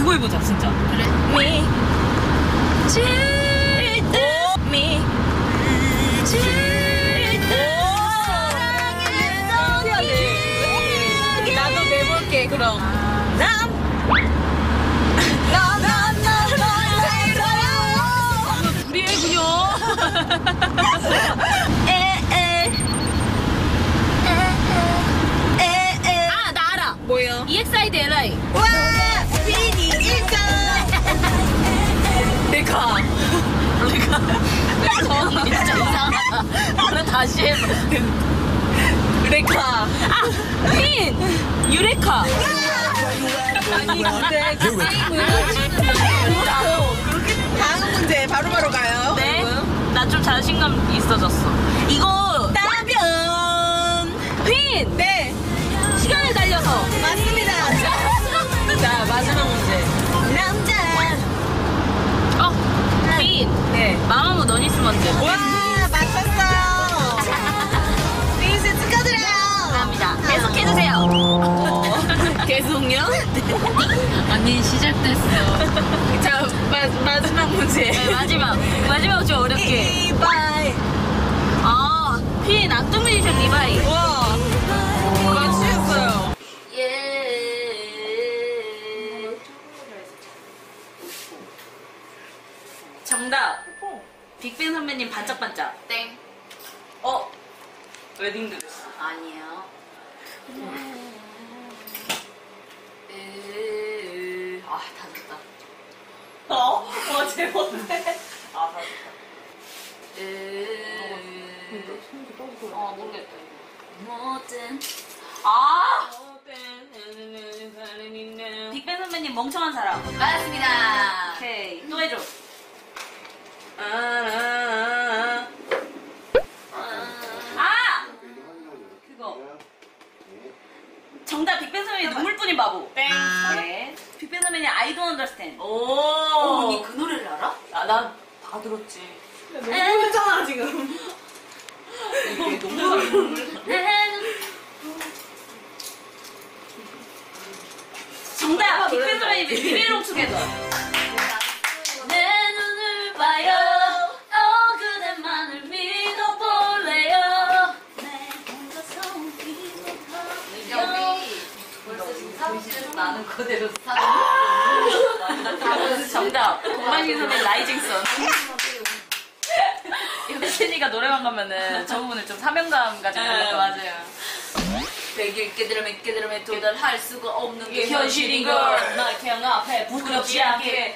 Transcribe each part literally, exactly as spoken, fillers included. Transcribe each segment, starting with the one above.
이거 해보자 진짜. 그래. 미 칠때 미 칠때 사랑했던 기억이 나도 내볼게 그럼. 남 우리 애군요. 에에 에에 아 나 알아. 뭐요? 이엑스아이디 엘아이. 와! 비니 일등! 레카 레카 저 진짜 이상하다. 나는 다시 해봐. 레카 아핀 유레카. 아니 근데 그 게임을 진짜로 그렇게. 다음 문제 바로바로 가요. 네? 나 좀 자신감 있어졌어. 이거 따변! 핀! 네! 시간을 달려서. 맞습니다! 자 마지막 문제. 남자! 어 핀. 네. 마마무 너니스 먼저. 와! 맞췄어요! 빈스 축하드려요! 감사합니다. 계속해주세요. 계속요? 언니 시작됐어. 자, 마, 마지막 문제. 네, 마지막. 마지막 좀 어렵게. 이바이. 아, 핀 악동 뮤지션 리바이. 와. 맞추셨어요. 예. 정답. 빅뱅 선배님 반짝반짝. 땡. 어? 웨딩드레스. 아니에요. 으... 아, 다 됐다. 어? 와, 제본데. 아, 다 됐다. 으... 어, 모르겠다, 이거. 뭐든. 아! 빅뱅 선배님 멍청한 사람. 맞았습니다. 오케이. 또 해줘. 아, 아, 아. 아! 그거. 정답 빅뱅 선배님 눈물뿐인 바보. 땡. 네. 빅뱅 선배님 I don't understand. 오, 언니 그 노래를 알아? 아, 나 다 들었지. 너무 했잖아, 지금. 이게 너무 정답 빅뱅 선배님 비밀롱 투게더. 내 눈을 봐요. 어 그대만을 믿어볼래요. 내 혼자서 여기 벌써 지금 사무실에서 나는 그대로 사. 정답 동만신 선배 라이징 선. 여친이가 노래방 가면은 저 부분을 좀 사명감 가지고 네, 불렀거든요. 맞아요. 백일 깨달음에 깨달음에 도달할 수가 없는 게 현실인 걸. 나 그냥 앞에 부끄럽지 않게.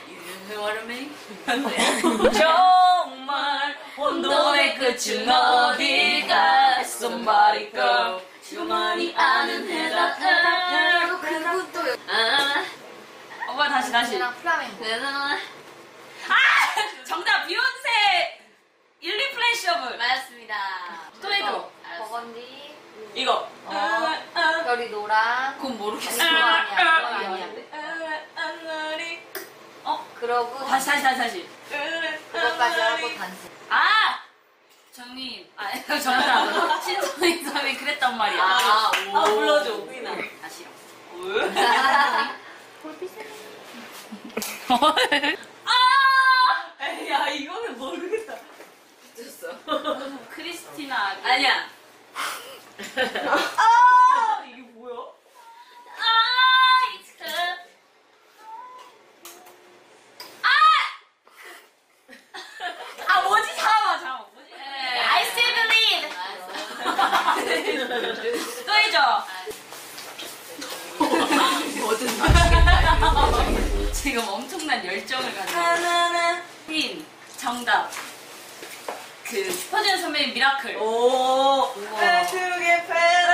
정말 혼돈의 끝은 어딜까? Somebody go. 주만이 아는 해답을. 그것도 아. 오빠 다시 다시. 랑 플라멩코. 아! 정답 비욘세 일리플래셔블. 맞았습니다. 또 해줘. 버건디. 이거. 어. 별이 노랑. 그건 모르겠어. 그거 아니야. 그거 아니야. 어? 그러고 다시 다시 다시 다시. 그것까지 하고 단체. 아! 정민. 아, 정답. 신성희 선이 그랬단 말이야. 아, 오. 아, 불러줘. 우리나. 다시요. 아! 야, 이거는 모르겠다. 미쳤어. 크리스티나 아기. 아니야. 아! 이게 뭐야? 아! it's good. 아! 아, 뭐지? 잠깐만, 잠깐만. 뭐지? I still believe. 또 해줘. 뭐든 맛있겠다. 지금 엄청난 열정을 가지고. 하나나. 핀. 정답. 그 슈퍼주니어 선배님 미라클. 오. 우와. 배추게 패라.